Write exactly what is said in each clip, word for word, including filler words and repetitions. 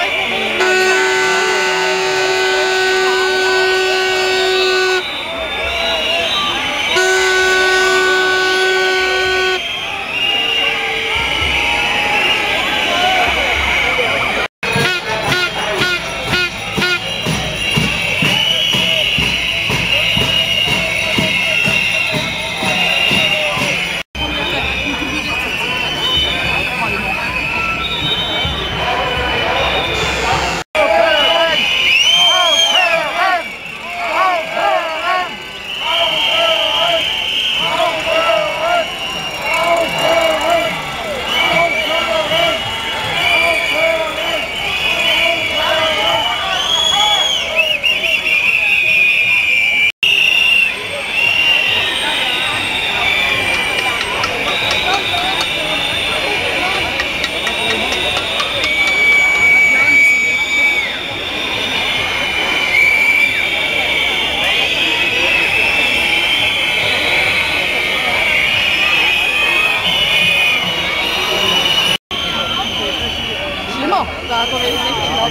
Da komme ich nicht drauf.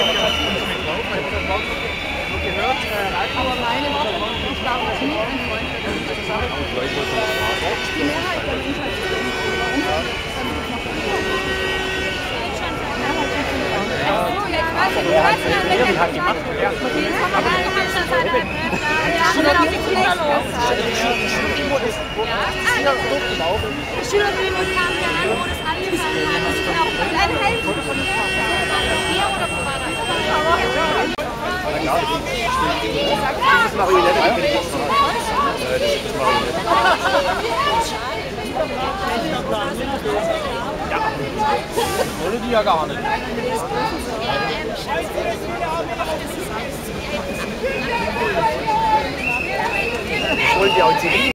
Aber meine Worte, ich glaube, das ist nie ein Freund der ganzen Sache. Die Mehrheit der Menschheit ist Die Schülerdemo kam ja an, wo das angefangen hat. Ich bin auch komplett helfen. Hier oder wo war das? Das ist Marionette. Das ist Marionette. Ja, wollte die ja gar nicht. Ich wollte ja auch